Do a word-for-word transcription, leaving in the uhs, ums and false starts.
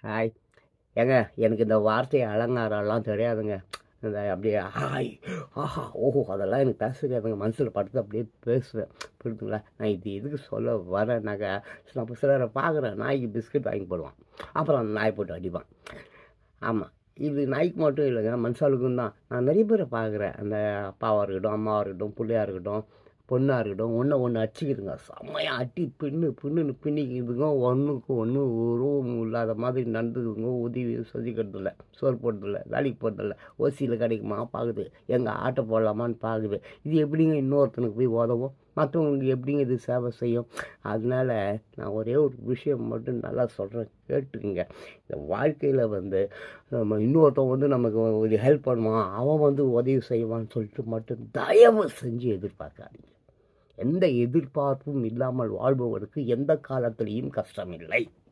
Hi ஏங்க எனக்கு இந்த வார்த்தை அலங்காரம்லாம் தெரியாதுங்க. இந்த அப்படியே ஹாய் ஆஹா ஓஹோ அதெல்லாம் எனக்கு பேச தெரியாதுங்க. மனசில் படுத்து அப்படியே பேசுவேன். புரியுதுங்களா? நான் இது எதுக்கு சொல்ல வரேன்னாக்கா, நம்ம சிலரை பார்க்குறேன், நாய்க்கு பிஸ்கட் வாங்கி போடுவான், அப்புறம் நாய் போட்டு அடிப்பான். ஆமாம், இது நாய்க்கு மட்டும் இல்லைங்க, மனுஷாளுக்கும் தான். நான் நிறைய பேரை பார்க்குறேன். அந்த அப்பாவாக இருக்கட்டும், அம்மாவாக இருக்கட்டும், பிள்ளையாக இருக்கட்டும், பொண்ணாக இருக்கட்டும், ஒன்று ஒன்று அடிச்சுக்கிதுங்க. செம்மையாக அட்டி பின்னு பின்னுன்னு பின்னிக்கிதுங்க. ஒன்றுக்கு ஒன்று உருவம் இல்லாத மாதிரி நடந்துக்குதுங்க. உதவி சொல்லிக்கிறது இல்லை, சோறு போடுறதில்ல, வேலைக்கு போடுறதில்ல, ஓசியில் கிடைக்குமா பார்க்குது, எங்கள் ஆட்டோ போடலாமான்னு பார்க்குது. இது எப்படிங்க இன்னொருத்தனுக்கு போய் உதவும்? மற்றவங்களுக்கு எப்படிங்க இது சேவை செய்யும்? அதனால் நான் ஒரே ஒரு விஷயம் மட்டும் நல்லா சொல்கிறேன், கேட்டுக்குங்க. இந்த வாழ்க்கையில் வந்து நம்ம இன்னொருத்தன் வந்து நமக்கு ஒரு ஹெல்ப் பண்ணுவான், அவன் வந்து உதவி செய்வான்னு சொல்லிட்டு மட்டும் தயவு செஞ்சு எதிர்பார்க்காதீங்க. எந்த எதிர்பார்ப்பும் இல்லாமல் வாழ்பவருக்கு எந்த காலத்திலையும் கஷ்டம் இல்லை.